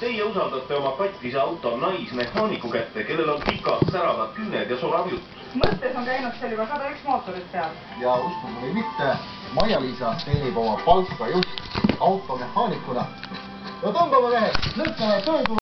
teie usaldate oma katkise auto naismehaaniku kätte, kellel on pikad säravad künned ja sorav jutt. Mõttes on käinud seal juba 101 mootorit peal. Ja uskuge või mitte, Maia-Liisa teenib oma palka just automehaanikuna. No tõmbame mehed, lükkame töötulu.